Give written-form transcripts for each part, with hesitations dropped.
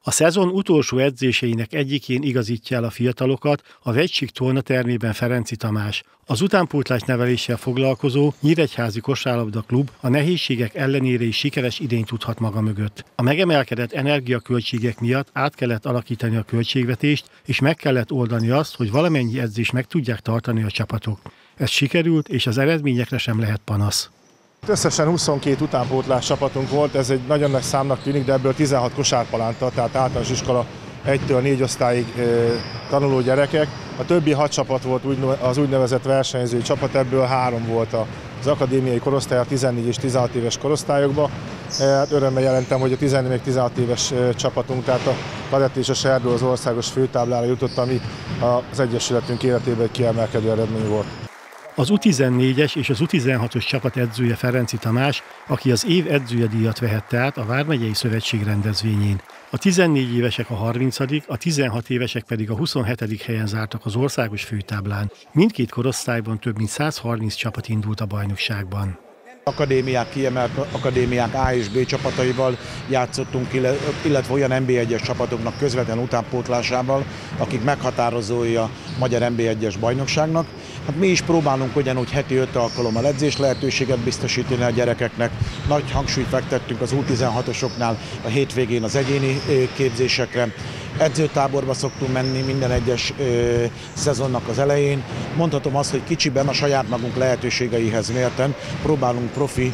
A szezon utolsó edzéseinek egyikén igazítja el a fiatalokat a Vegysik tornatermében Ferenczy Tamás. Az utánpótlás neveléssel foglalkozó Nyíregyházi Kosárlabda Klub a nehézségek ellenére is sikeres idényt tudhat maga mögött. A megemelkedett energiaköltségek miatt át kellett alakítani a költségvetést, és meg kellett oldani azt, hogy valamennyi edzést meg tudják tartani a csapatok. Ez sikerült, és az eredményekre sem lehet panasz. Összesen 22 utánpótlás csapatunk volt, ez egy nagyon nagy számnak tűnik, de ebből 16 kosárpalánta, tehát általános iskola 1-től 4 osztályig tanuló gyerekek. A többi 6 csapat volt az úgynevezett versenyzői csapat, ebből 3 volt az akadémiai korosztály, a 14 és 16 éves korosztályokban. Hát örömmel jelentem, hogy a 14-16 éves csapatunk, tehát a kadett és a serdő az országos főtáblára jutott, ami az Egyesületünk életében egy kiemelkedő eredmény volt. Az U14-es és az U16-os csapat edzője Ferenczy Tamás, aki az év edzője díjat vehette át a Vármegyei Szövetség rendezvényén. A 14 évesek a 30., a 16 évesek pedig a 27. helyen zártak az országos főtáblán. Mindkét korosztályban több mint 130 csapat indult a bajnokságban. Akadémiák, kiemelt akadémiák A és B csapataival játszottunk, illetve olyan NB1-es csapatoknak közvetlen utánpótlásával, akik meghatározói a magyar NB1-es bajnokságnak. Hát mi is próbálunk ugyanúgy heti 5 alkalommal edzés lehetőséget biztosítani a gyerekeknek. Nagy hangsúlyt fektettünk az U16-osoknál a hétvégén az egyéni képzésekre. Edzőtáborba szoktunk menni minden egyes szezonnak az elején. Mondhatom azt, hogy kicsiben a saját magunk lehetőségeihez mérten próbálunk profi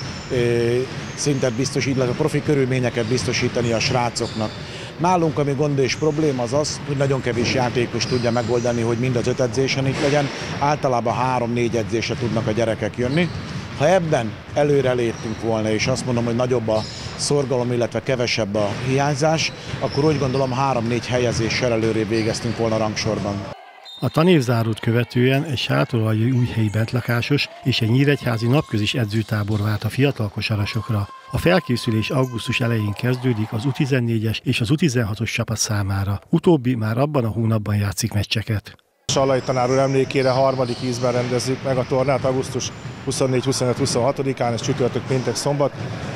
szintet biztosítani, illetve profi körülményeket biztosítani a srácoknak. Nálunk, ami gond és probléma az az, hogy nagyon kevés játékos tudja megoldani, hogy mind az 5 edzésen itt legyen. Általában 3-4 edzésre tudnak a gyerekek jönni. Ha ebben előre léptünk volna, és azt mondom, hogy nagyobb a szorgalom, illetve kevesebb a hiányzás, akkor úgy gondolom 3-4 helyezéssel előrébb végeztünk volna a rangsorban. A tanévzárót követően egy sátoraljai újhelyi bentlakásos és egy nyíregyházi napközis edzőtábor várt a fiatal kosarasokra. A felkészülés augusztus elején kezdődik az U14-es és az U16-os csapat számára. Utóbbi már abban a hónapban játszik meccseket. Sallai tanár úr emlékére harmadik ízben rendezzük meg a tornát augusztus 24-25-26-án, ez csütörtök, péntek, szombat.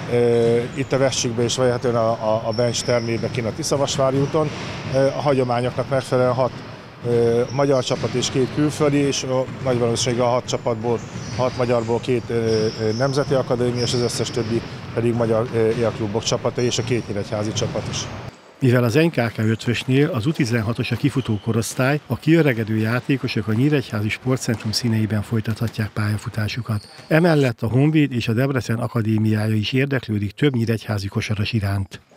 Itt a Vesztsikben és vélhetően a Bencs termében kint a Tiszavasvári úton. A hagyományoknak megfelelően 6 magyar csapat és 2 külföldi, és nagy valószínűséggel a 6 csapatból, 6 magyarból 2 nemzeti akadémia, és az összes többi pedig magyar élklubok csapata és a 2 nyíregyházi csapat is. Mivel az NKK 5-ösnél az U16-os a kifutó korosztály, a kiöregedő játékosok a Nyíregyházi Sportcentrum színeiben folytathatják pályafutásukat. Emellett a Honvéd és a Debrecen akadémiája is érdeklődik több nyíregyházi kosaras iránt.